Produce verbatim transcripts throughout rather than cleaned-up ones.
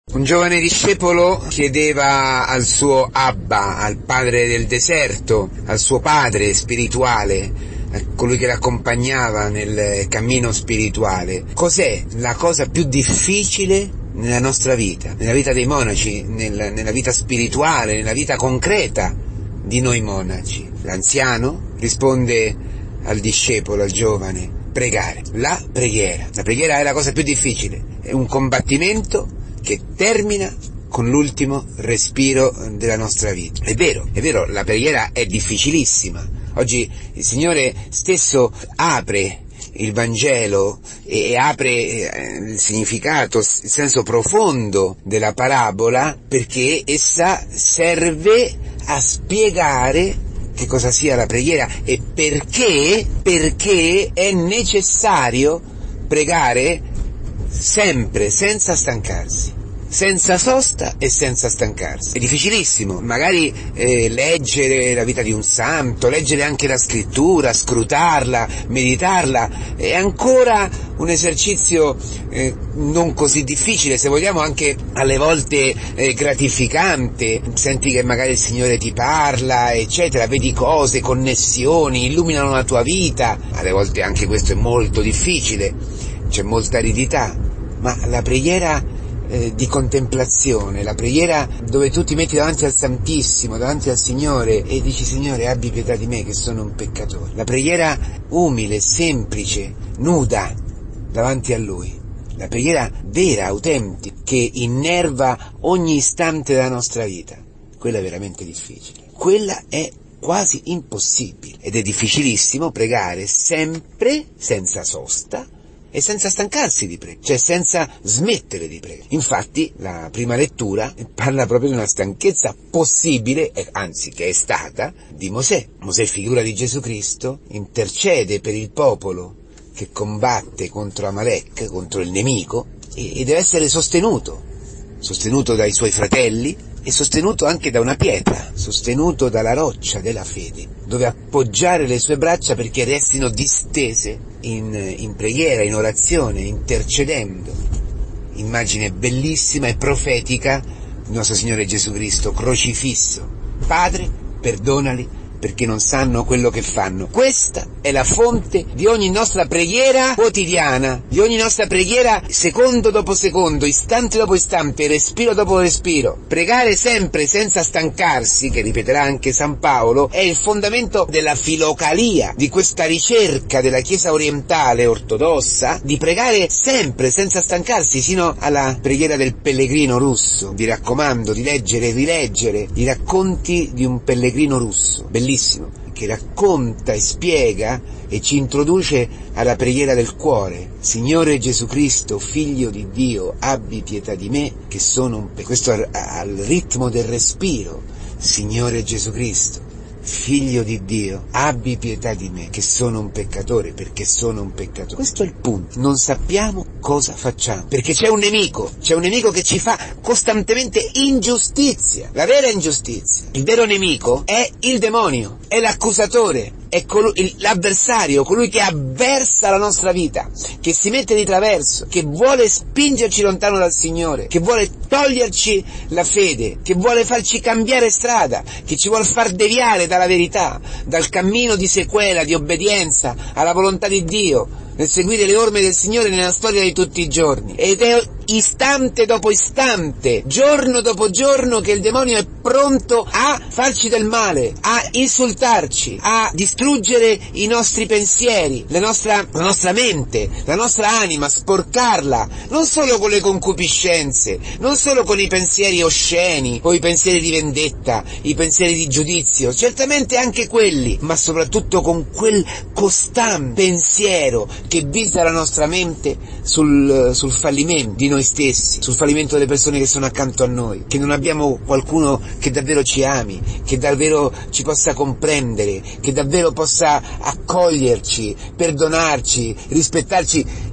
Un giovane discepolo chiedeva al suo Abba, al padre del deserto, al suo padre spirituale, a colui che l'accompagnava nel cammino spirituale, cos'è la cosa più difficile nella nostra vita, nella vita dei monaci, nel, nella vita spirituale, nella vita concreta di noi monaci? L'anziano risponde al discepolo, al giovane: pregare. La preghiera. La preghiera è la cosa più difficile, è un combattimento che termina con l'ultimo respiro della nostra vita. È vero, è vero, la preghiera è difficilissima. Oggi il Signore stesso apre il Vangelo e apre il significato, il senso profondo della parabola, perché essa serve a spiegare che cosa sia la preghiera e perché, perché è necessario pregare sempre, senza stancarsi, senza sosta e senza stancarsi. È difficilissimo, magari eh, leggere la vita di un santo, leggere anche la scrittura, scrutarla, meditarla, è ancora un esercizio eh, non così difficile, se vogliamo anche alle volte eh, gratificante. Senti che magari il Signore ti parla, eccetera, vedi cose, connessioni, illuminano la tua vita. Alle volte anche questo è molto difficile, c'è molta aridità, ma la preghiera eh, di contemplazione, la preghiera dove tu ti metti davanti al Santissimo, davanti al Signore e dici: Signore, abbi pietà di me che sono un peccatore. La preghiera umile, semplice, nuda davanti a Lui. La preghiera vera, autentica, che innerva ogni istante della nostra vita. Quella è veramente difficile. Quella è quasi impossibile. Ed è difficilissimo pregare sempre, senza sosta, e senza stancarsi di pregare, cioè senza smettere di pregare. Infatti la prima lettura parla proprio di una stanchezza possibile, anzi che è stata, di Mosè. Mosè, figura di Gesù Cristo, intercede per il popolo che combatte contro Amalek, contro il nemico, e, e deve essere sostenuto, sostenuto dai suoi fratelli e sostenuto anche da una pietra, sostenuto dalla roccia della fede, dove appoggiare le sue braccia perché restino distese in, in preghiera, in orazione, intercedendo. Immagine bellissima e profetica di nostro Signore Gesù Cristo crocifisso. Padre, perdonali perché non sanno quello che fanno. Questa è la fonte di ogni nostra preghiera quotidiana, di ogni nostra preghiera secondo dopo secondo, istante dopo istante, respiro dopo respiro. Pregare sempre senza stancarsi, che ripeterà anche San Paolo, è il fondamento della filocalia, di questa ricerca della Chiesa orientale ortodossa, di pregare sempre senza stancarsi, sino alla preghiera del pellegrino russo. Vi raccomando di leggere e rileggere i racconti di un pellegrino russo, bellissimo, che racconta e spiega e ci introduce alla preghiera del cuore. Signore Gesù Cristo, Figlio di Dio, abbi pietà di me che sono un peccatore. Questo al, al ritmo del respiro. Signore Gesù Cristo, Figlio di Dio, abbi pietà di me che sono un peccatore, perché sono un peccatore. Questo è il punto. Non sappiamo cosa facciamo, perché c'è un nemico, c'è un nemico che ci fa costantemente ingiustizia, la vera ingiustizia. Il vero nemico è il demonio, è l'accusatore, è colui, l'avversario, colui che avversa la nostra vita, che si mette di traverso, che vuole spingerci lontano dal Signore, che vuole toglierci la fede, che vuole farci cambiare strada, che ci vuole far deviare dalla verità, dal cammino di sequela, di obbedienza alla volontà di Dio, nel seguire le orme del Signore nella storia di tutti i giorni. Ed è istante dopo istante, giorno dopo giorno, che il demonio è pronto a farci del male, a insultarci, a distruggere i nostri pensieri, la nostra, la nostra mente, la nostra anima, sporcarla, non solo con le concupiscenze, non solo con i pensieri osceni o i pensieri di vendetta, i pensieri di giudizio, certamente anche quelli, ma soprattutto con quel costante pensiero che visa la nostra mente sul, sul fallimento di noi stessi, sul fallimento delle persone che sono accanto a noi, che non abbiamo qualcuno che davvero ci ami, che davvero ci possa comprendere, che davvero possa accoglierci, perdonarci, rispettarci.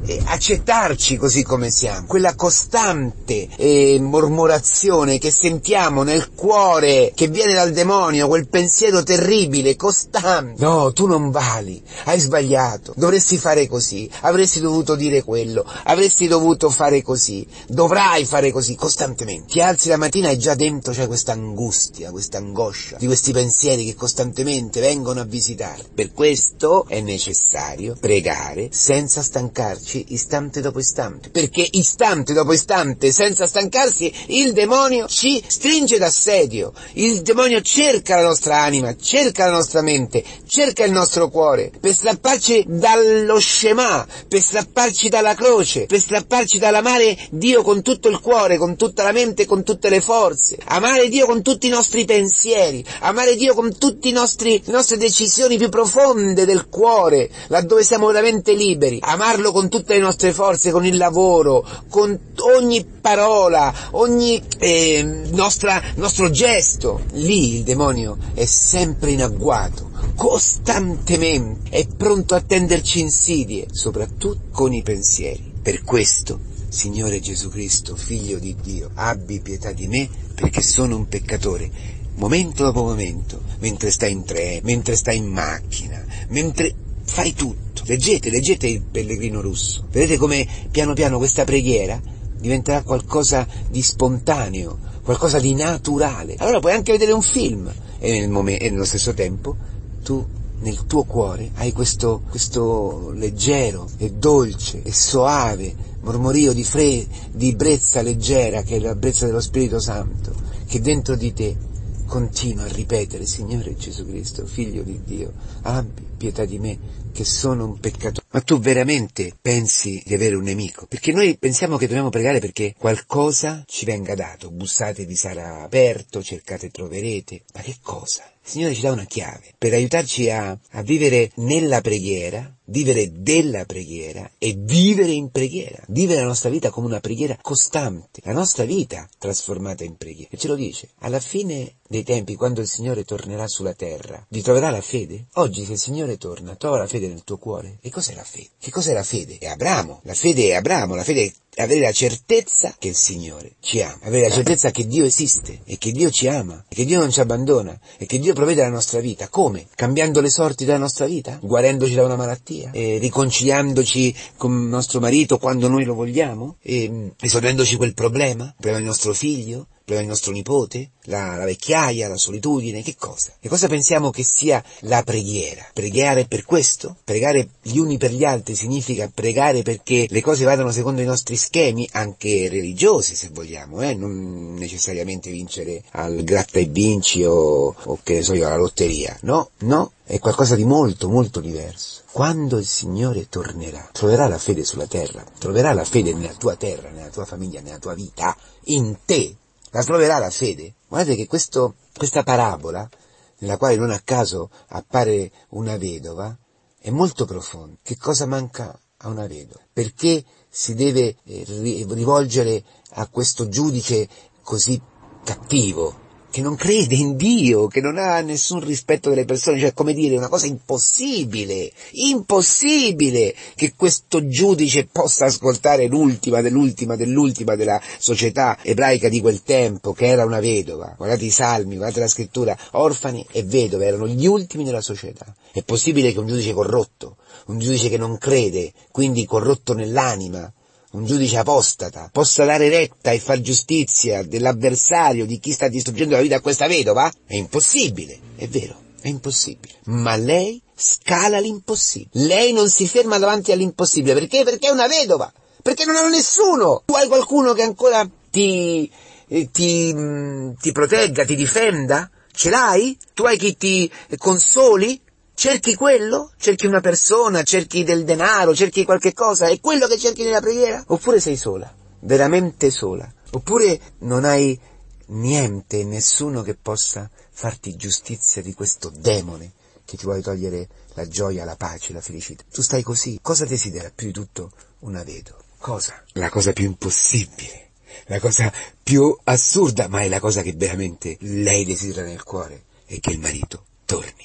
eh, accettarci così come siamo, quella costante eh, mormorazione che sentiamo nel cuore, che viene dal demonio, quel pensiero terribile, costante. No, tu non vali, hai sbagliato, dovresti fare così, avresti dovuto dire quello, avresti dovuto fare così, dovrai fare così, costantemente. Ti alzi la mattina e già dentro c'è questa angustia, questa angoscia di questi pensieri che costantemente vengono a visitare. Per questo è necessario pregare senza stancarci istante dopo istante, perché istante dopo istante, senza stancarsi, il demonio ci stringe d'assedio, il demonio cerca la nostra anima, cerca la nostra mente, cerca il nostro cuore, per strapparci dallo Shema, per strapparci dalla croce, per strapparci dall'amare Dio con tutto il cuore, con tutta la mente, con tutte le forze, amare Dio con tutti i nostri pensieri, amare Dio con tutte le nostre decisioni più profonde del cuore, laddove siamo veramente liberi, amarlo con tutte le nostre forze, con il lavoro, con ogni parola, ogni eh, nostra, nostro gesto. Lì il demonio è sempre in agguato, costantemente, è pronto a tenderci insidie, soprattutto con i pensieri. Per questo, Signore Gesù Cristo, Figlio di Dio, abbi pietà di me, perché sono un peccatore. Momento dopo momento, mentre stai in treno, mentre stai in macchina, mentre fai tutto. Leggete, leggete il Pellegrino Russo. Vedete come piano piano questa preghiera diventerà qualcosa di spontaneo, qualcosa di naturale. Allora puoi anche vedere un film e, nel mom- e nello stesso tempo tu nel tuo cuore hai questo, questo leggero e dolce e soave mormorio di, fre- di brezza leggera, che è la brezza dello Spirito Santo, che dentro di te continua a ripetere: Signore Gesù Cristo, Figlio di Dio, abbi pietà di me, che sono un peccatore. Ma tu veramente pensi di avere un nemico? Perché noi pensiamo che dobbiamo pregare perché qualcosa ci venga dato. Bussate vi sarà aperto, cercate e troverete. Ma che cosa? Il Signore ci dà una chiave per aiutarci a, a vivere nella preghiera, vivere della preghiera e vivere in preghiera. Vivere la nostra vita come una preghiera costante, la nostra vita trasformata in preghiera. E ce lo dice, alla fine dei tempi, quando il Signore tornerà sulla terra, vi troverà la fede? Oggi, se il Signore torna, trova la fede nel tuo cuore. E cos'è la fede? Che cos'è la fede? È Abramo. La fede è Abramo, la fede è avere la certezza che il Signore ci ama, avere la certezza che Dio esiste e che Dio ci ama e che Dio non ci abbandona e che Dio provvede la nostra vita. Come? Cambiando le sorti della nostra vita? Guarendoci da una malattia? E riconciliandoci con il nostro marito quando noi lo vogliamo? E risolvendoci quel problema? Il problema del nostro figlio? Il problema del nostro nipote? La, la vecchiaia? La solitudine? Che cosa? Che cosa pensiamo che sia la preghiera? Pregare per questo? Pregare gli uni per gli altri significa pregare perché le cose vadano secondo i nostri schemi, anche religiosi se vogliamo, eh? Non necessariamente vincere al gratta e vinci o, o che ne so io, alla lotteria. No, no, è qualcosa di molto, molto diverso. Quando il Signore tornerà, troverà la fede sulla terra, troverà la fede nella tua terra, nella tua famiglia, nella tua vita, in te. La troverà la fede. Guardate che questo, questa parabola, nella quale non a caso appare una vedova, è molto profonda. Che cosa manca a una vedova? Perché si deve eh, rivolgere a questo giudice così cattivo, che non crede in Dio, che non ha nessun rispetto delle persone, cioè come dire, una cosa impossibile, impossibile che questo giudice possa ascoltare l'ultima dell'ultima dell'ultima della società ebraica di quel tempo, che era una vedova. Guardate i salmi, guardate la scrittura, orfani e vedove erano gli ultimi della società. È possibile che un giudice corrotto, un giudice che non crede, quindi corrotto nell'anima, un giudice apostata, possa dare retta e far giustizia dell'avversario, di chi sta distruggendo la vita a questa vedova? È impossibile, è vero, è impossibile. Ma lei scala l'impossibile. Lei non si ferma davanti all'impossibile. Perché? Perché è una vedova. Perché non ha nessuno. Tu hai qualcuno che ancora ti, eh, ti, mh, ti protegga, ti difenda? Ce l'hai? Tu hai chi ti consoli? Cerchi quello? Cerchi una persona? Cerchi del denaro? Cerchi qualche cosa? È quello che cerchi nella preghiera? Oppure sei sola? Veramente sola? Oppure non hai niente, nessuno che possa farti giustizia di questo demone che ti vuole togliere la gioia, la pace, la felicità? Tu stai così? Cosa desidera più di tutto una vedova? Cosa? La cosa più impossibile, la cosa più assurda, ma è la cosa che veramente lei desidera nel cuore, è che il marito torni.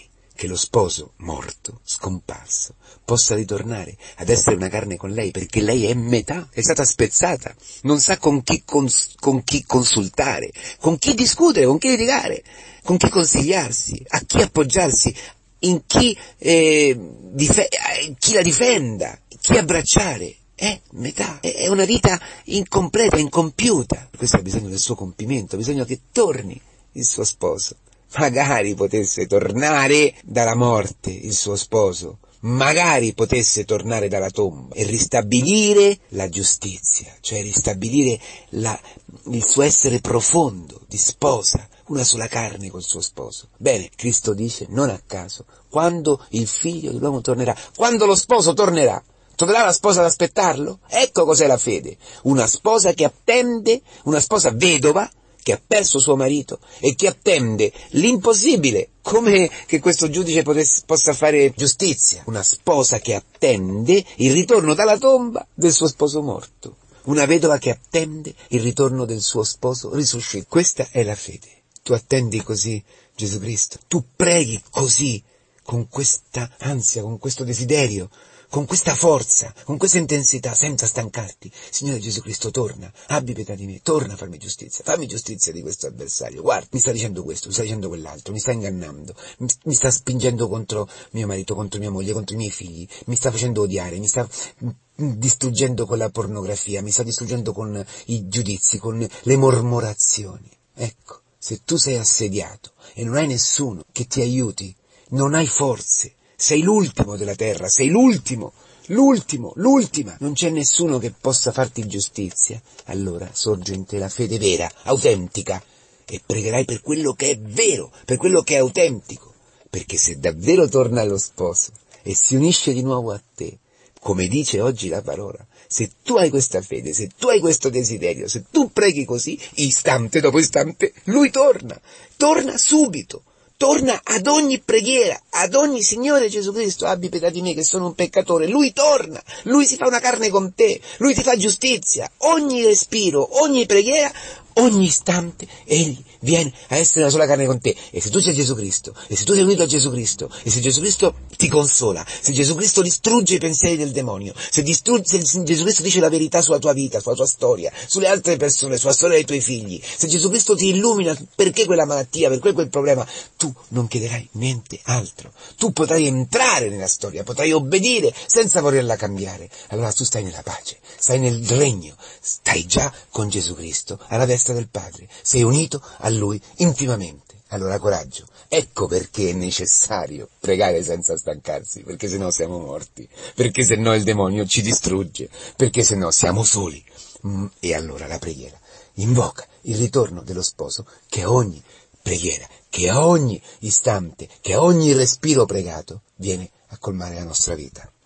che lo sposo morto, scomparso, possa ritornare ad essere una carne con lei, perché lei è metà, è stata spezzata, non sa con chi, cons- con chi consultare, con chi discutere, con chi litigare, con chi consigliarsi, a chi appoggiarsi, in chi, eh, dif- chi la difenda, chi abbracciare. È metà, è una vita incompleta, incompiuta. Questo ha bisogno del suo compimento, ha bisogno che torni il suo sposo. Magari potesse tornare dalla morte il suo sposo, magari potesse tornare dalla tomba e ristabilire la giustizia, cioè ristabilire la, il suo essere profondo di sposa, una sola carne col suo sposo. Bene, Cristo dice, non a caso, quando il figlio dell'uomo tornerà, quando lo sposo tornerà, troverà la sposa ad aspettarlo? Ecco cos'è la fede, una sposa che attende, una sposa vedova, che ha perso suo marito e che attende l'impossibile, come che questo giudice potesse, possa fare giustizia. Una sposa che attende il ritorno dalla tomba del suo sposo morto. Una vedova che attende il ritorno del suo sposo risuscitato. Questa è la fede. Tu attendi così Gesù Cristo. Tu preghi così, con questa ansia, con questo desiderio, con questa forza, con questa intensità, senza stancarti. Signore Gesù Cristo, torna, abbi pietà di me, torna a farmi giustizia, fammi giustizia di questo avversario. Guarda, mi sta dicendo questo, mi sta dicendo quell'altro, mi sta ingannando, mi, mi sta spingendo contro mio marito, contro mia moglie, contro i miei figli, mi sta facendo odiare, mi sta distruggendo con la pornografia, mi sta distruggendo con i giudizi, con le mormorazioni. Ecco, se tu sei assediato e non hai nessuno che ti aiuti, non hai forze, sei l'ultimo della terra, sei l'ultimo, l'ultimo, l'ultima, non c'è nessuno che possa farti giustizia, allora sorge in te la fede vera, autentica, e pregherai per quello che è vero, per quello che è autentico, perché se davvero torna allo sposo e si unisce di nuovo a te, come dice oggi la parola, se tu hai questa fede, se tu hai questo desiderio, se tu preghi così, istante dopo istante, lui torna, torna subito. Torna ad ogni preghiera, ad ogni Signore Gesù Cristo, abbi pietà di me che sono un peccatore. Lui torna, Lui si fa una carne con te, Lui ti fa giustizia. Ogni respiro, ogni preghiera, ogni istante, Egli viene a essere una sola carne con te. E se tu sei Gesù Cristo, e se tu sei unito a Gesù Cristo, e se Gesù Cristo ti consola, se Gesù Cristo distrugge i pensieri del demonio, se, distrugge, se Gesù Cristo dice la verità sulla tua vita, sulla tua storia, sulle altre persone, sulla storia dei tuoi figli, se Gesù Cristo ti illumina perché quella malattia, perché quel problema, tu non chiederai niente altro. Tu potrai entrare nella storia, potrai obbedire senza volerla cambiare. Allora tu stai nella pace, stai nel regno, stai già con Gesù Cristo alla destra del Padre, sei unito a Lui intimamente. Allora coraggio, ecco perché è necessario pregare senza stancarsi, perché sennò siamo morti, perché sennò il demonio ci distrugge, perché sennò siamo soli. Mm, e allora la preghiera invoca il ritorno dello sposo che ogni preghiera, che a ogni istante, che a ogni respiro pregato viene a colmare la nostra vita.